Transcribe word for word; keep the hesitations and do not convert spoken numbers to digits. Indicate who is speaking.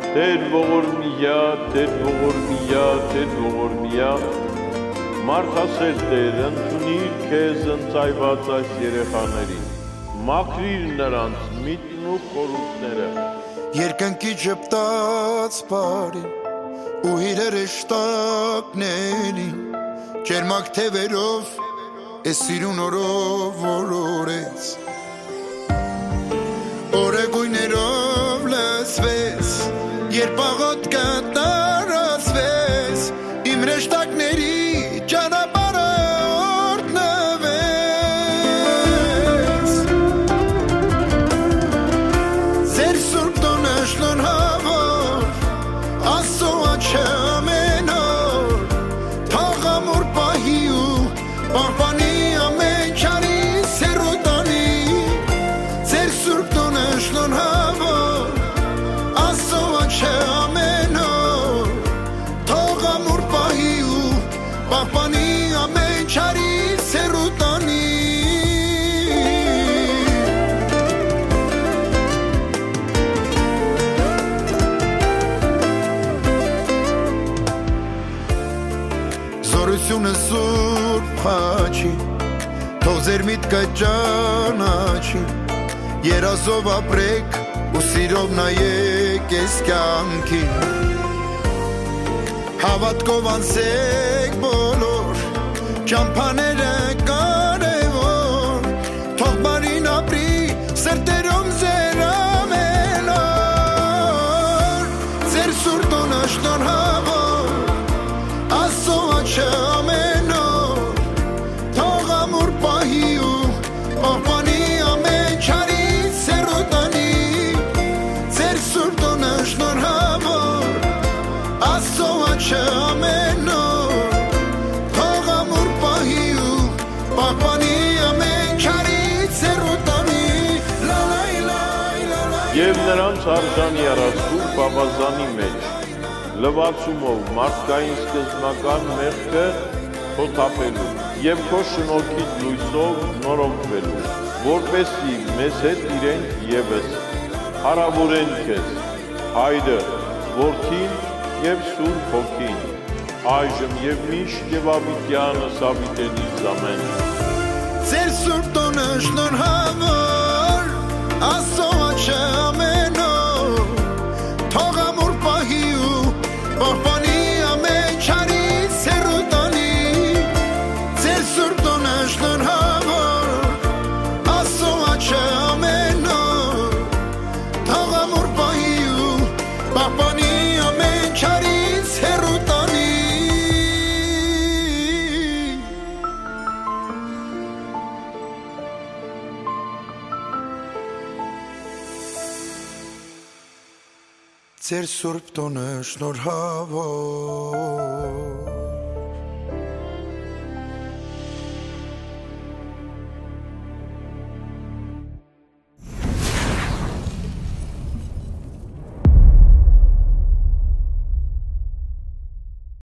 Speaker 1: Տեր ողորմիա, Տեր ողորմիա, Տեր ողորմիա, մարդասեր Տեր, ընդունիր քեզ ընծայված այս երեխաներին, մաքրիր նրանց միտքն ու խորհուրդները։
Speaker 2: Երկնքի ժպտաց բարին ու իրերը շտակներին, ջերմակ թևերով էս սիրուն օրով որորեց, օրեգույներով լսվեց, երբ աղոթքը տարածվեց, իմ հրեշտակների ճանապարհը օրհնվեց։ Ձեր սուրբ տոնը շնորհավոր, Աստծո աչքը ամեն օր, թող ամուր պահի ու պահպանի ամեն չարի սերոտանի։ Ձեր սուրբ տոնը շնորհավոր, Աստծո աչքը ամեն օր, թող ամուր պահի ու պահպանի ամեն չարի սերոտանի։ Զորությունը սուրբ խաչի, թող ձեր միտքը ճանաչի, երազով ապրեք ու սիրով նայեք այս կյանքին, հավատքով անցեք բոլոր ճամփաները կարևոր, թող բարին ապրի սրտերում ձեր ամեն օր։ Ձեր սուրբ տոնը շնորհավոր, Աստծո աչքը ամեն օր, թող ամուր պահի ու պահպանի ամեն չարի սերոտանի։ Ձեր սուրբ տոնը շնորհավոր, Աստծո աչքը ամեն օր, թող ամուր պահի ու պահպանի ամեն չարի սերոտանի։
Speaker 1: Եվ նրանց արժանի առասպուր բավազանի մեջ, լվացումով մարդկային սկզբնական մեղքը խոթափելու և քո շնորհքիդ լույսով նորոգվելու, որպեսզի մեզ հետ իրենք ևս հարավորեն քեզ, Հայրը, Որդին և Սուրբ Հոգին, այժմ և միշտ և ավիտյանս ավիտենից ամեն։
Speaker 2: Ձեր սուրբ տոնը շնորհավոր, Աստծո աչքը ամեն օր, թող ամուր պահի ու պահպանի ամեն չարի սերոտանի։ Ձեր սուրբ տոնը շնորհավոր, Աստծո աչքը ամեն օր, թող ամուր պահի ու պահպանի ամեն չարի սերոտանի։ Ձեր սուրբ տոնը շնորհավոր